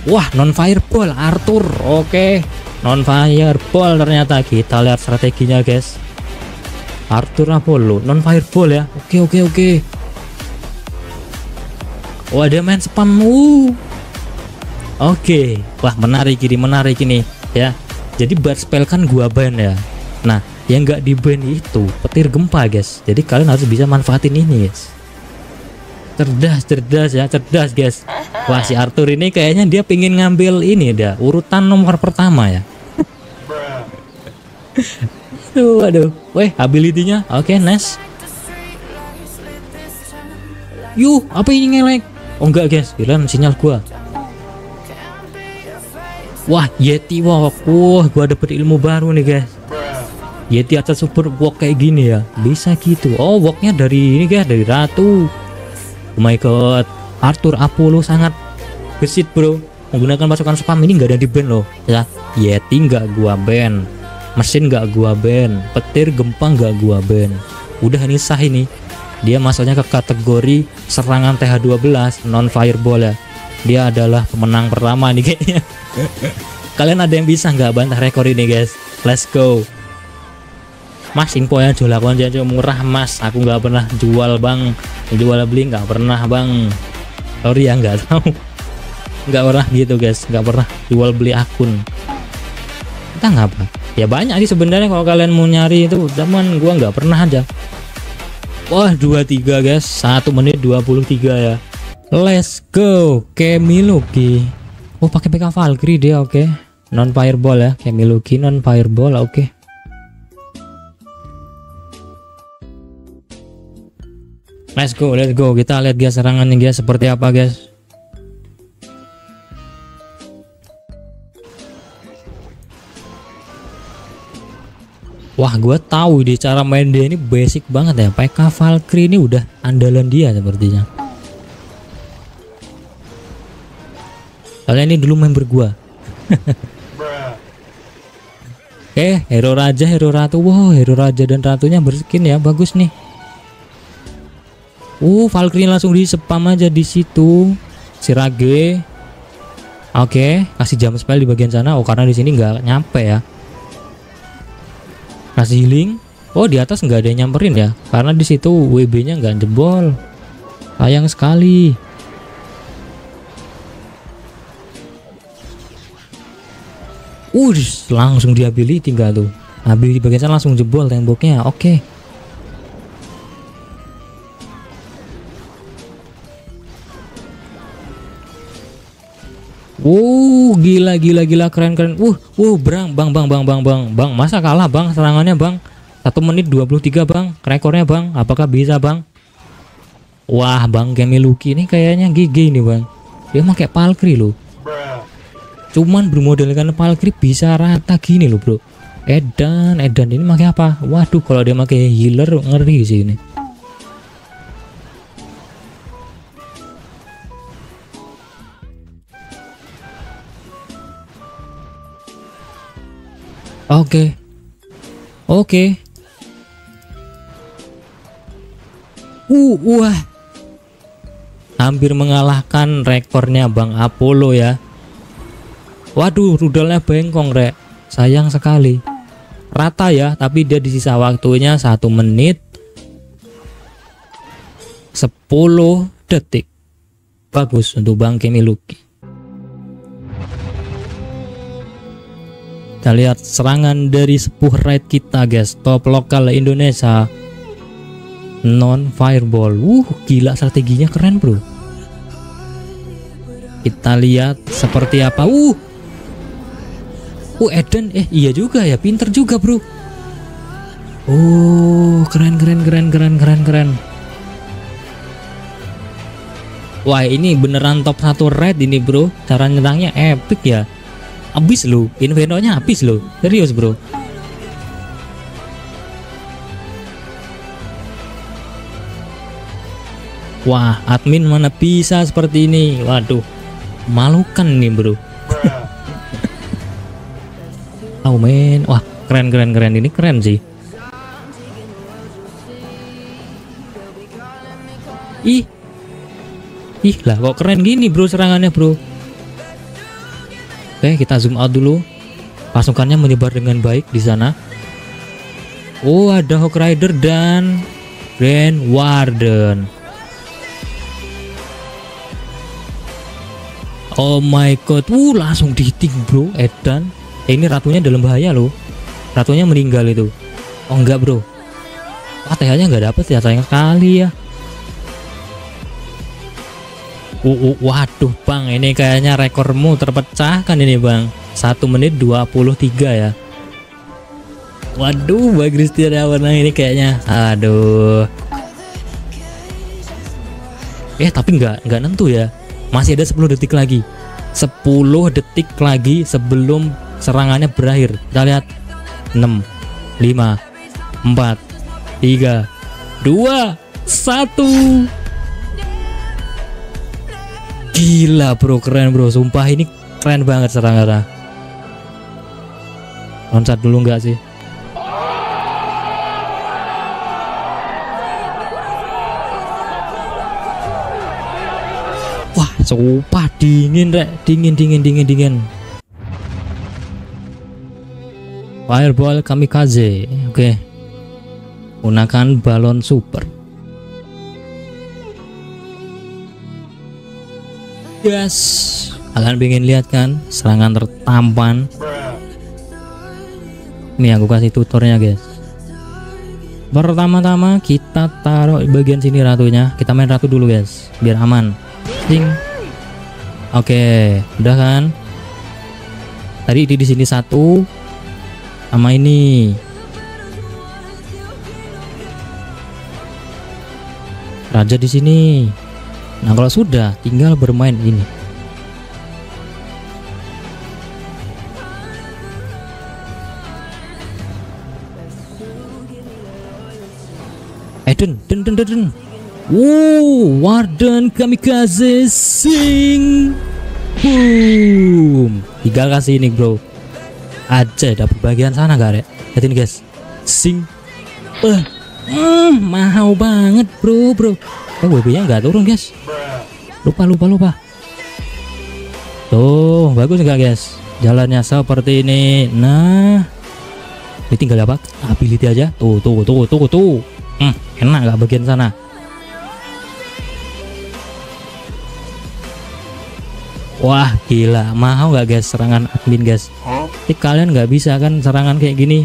Wah, non fireball Arthur. Oke, non fireball ternyata. Kita lihat strateginya guys. Arthur Apollo non fireball ya. Oke. Wah, dia main spam. Oke. Wah, menarik ini ya. Jadi buat spell kan gua ban ya. Nah, yang nggak di ban itu petir gempa guys. Jadi kalian harus bisa manfaatin ini guys. Cerdas guys. Wah, si Arthur ini kayaknya dia pengen ngambil ini dah, urutan nomor pertama ya. Aduh. Weh, ability-nya. Oke, nice. Yuh, apa ini ngelek? Oh enggak guys, hilang sinyal gua. Wah, Yeti walk. Wah, gua dapet ilmu baru nih guys. Yeti atas super walk kayak gini ya. Bisa gitu. Oh, walknya dari ini guys, dari ratu. Oh my god, Arthur Apollo sangat gesit bro. Menggunakan pasukan spam ini nggak ada di ban loh ya. Yeti nggak gua ban, mesin nggak gua ban, petir gempa nggak gua ban. Udah ini sah ini. Dia masuknya ke kategori serangan TH12 non fireball ya. Dia adalah pemenang pertama nih kayaknya. Kalian ada yang bisa nggak bantah rekor ini guys? Let's go. Mas, info yang jual aku aja murah mas. Aku nggak pernah jual bang, jual beli nggak pernah bang. Sorry ya, nggak tahu. Nggak pernah gitu guys, nggak pernah jual beli akun. Kita ngapa? Ya banyak sih sebenarnya kalau kalian mau nyari itu, cuman gua nggak pernah aja. Wah, 23 guys, 1 menit 23 ya. Let's go. Kemiluki. Oh, pakai PK Valkyrie dia. Oke. Non fireball ya, Kemiluki non fireball. Oke. Let's go. Kita lihat guys serangannya guys seperti apa guys. Wah, gue tahu di cara main dia ini basic banget ya. PK Valkyrie ini udah andalan dia sepertinya. Kalian ini dulu member gua. Oke, hero raja, hero ratu. Wow, hero raja dan ratunya berskin ya, bagus nih. Valkyrie langsung di spam aja di situ. Sirage. Oke, kasih jam spell di bagian sana. Oh, karena di sini nggak nyampe ya. Kasih healing. Oh, di atas nggak ada yang nyamperin ya, karena di situ WB-nya nggak jebol. Sayang sekali. Langsung di ability nggak tuh? Ability bagian sana langsung jebol temboknya. Oke. Gila keren. Bang, masa kalah bang serangannya bang? 1 menit 23 bang, rekornya bang. Apakah bisa bang? Wah, bang Kemiluki ini kayaknya GG nih bang. Dia pakai Valkyrie loh. Cuman bermodalkan Valkyrie bisa rata gini loh bro. Edan ini pakai apa? Waduh, kalau dia pakai healer ngeri sih ini. Oke. Wah. Hampir mengalahkan rekornya Bang Apollo ya. Waduh, rudalnya bengkong rek. Sayang sekali. Rata ya, tapi dia di sisa waktunya 1 menit 10 detik. Bagus untuk Bang Kemiluki. Kita lihat serangan dari sepuh raid kita guys, top lokal Indonesia non fireball. Gila strateginya keren bro. Kita lihat seperti apa. Eden iya juga ya, pinter juga bro. Keren. Wah, ini beneran top 1 raid ini bro. Cara nyerangnya epic ya. Abis lo, inferno-nya habis lo, serius bro. Wah, admin mana bisa seperti ini. Waduh, malukan nih bro. Oh men, wah keren ini keren sih. Ih lah, kok keren gini bro serangannya bro. Oke, kita zoom out dulu. Pasukannya menyebar dengan baik di sana. Oh, ada Hawk Rider dan Grand Warden. Oh my god, langsung diting bro, Edan. Ini ratunya dalam bahaya loh. Ratunya meninggal itu. Oh enggak bro. Wah, TH-nya nggak dapet ya, sayang sekali ya. Waduh bang, ini kayaknya rekormu terpecahkan ini bang. 1 menit 23 ya. Waduh, Bang Christian Awana ini kayaknya. Aduh. Tapi nggak nentu ya. Masih ada 10 detik lagi. 10 detik lagi sebelum serangannya berakhir. Kita lihat. 6 5 4 3 2 1. Gila bro, keren bro. Sumpah ini keren banget serangannya. Loncat dulu nggak sih? Wah, sumpah dingin rek, dingin. Fireball kamikaze. Oke. Gunakan balon super. Yes. Kalian pengen lihat kan serangan tertampan? Nih aku kasih tutornya guys. Pertama-tama kita taruh di bagian sini ratunya. Kita main ratu dulu guys, biar aman. Ding. Oke, udah kan? Tadi di sini 1 sama ini. Raja di sini. Nah, kalau sudah tinggal bermain ini. Den. Warden kamikaze sing. Boom. Tinggal kasih ini bro. Aja dapat bagian sana gak rek? Lihatin guys. Sing. Mahal banget bro. WB-nya nggak turun guys. Lupa. Tuh, bagus nggak guys? Jalannya seperti ini. Nah, ini tinggal apa? Ability aja. Tuh. Enak nggak bagian sana? Wah gila, mahal nggak guys serangan admin guys? Tapi kalian nggak bisa kan serangan kayak gini?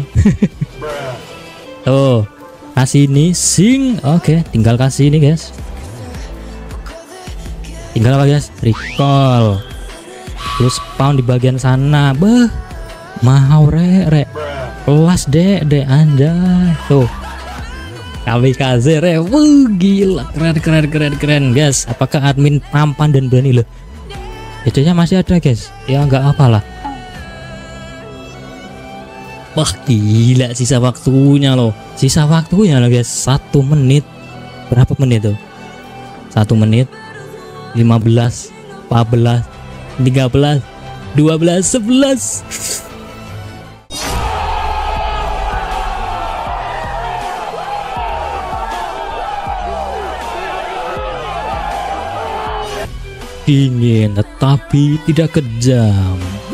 Tuh, kasih ini sing. Oke, tinggal kasih ini guys. Tinggal apa guys? Recall. Terus spawn di bagian sana. Mahal rek. Kelas dek anjay. Tuh. Kamikaze rek. Gila, keren guys. Apakah admin tampan dan berani loh? Hidupnya masih ada guys. Ya nggak apalah. Wah gila, sisa waktunya loh guys. 1 menit. Berapa menit tuh? 1 menit 15 14 13 12 11. Dingin tetapi tidak kejam.